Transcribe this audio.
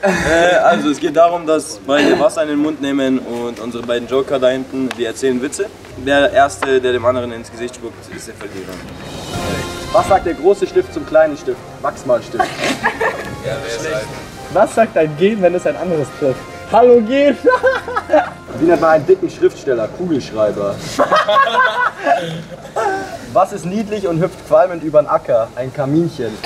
Also es geht darum, dass beide Wasser in den Mund nehmen und unsere beiden Joker da hinten, die erzählen Witze. Der Erste, der dem anderen ins Gesicht spuckt, ist der Verlierer. Was sagt der große Stift zum kleinen Stift? Wachsmalstift. Ja, wer ist halt? Was sagt ein Gen, wenn es ein anderes trifft? Hallo Gen! Wie nennt man einen dicken Schriftsteller? Kugelschreiber. Was ist niedlich und hüpft qualmend über den Acker? Ein Kaminchen.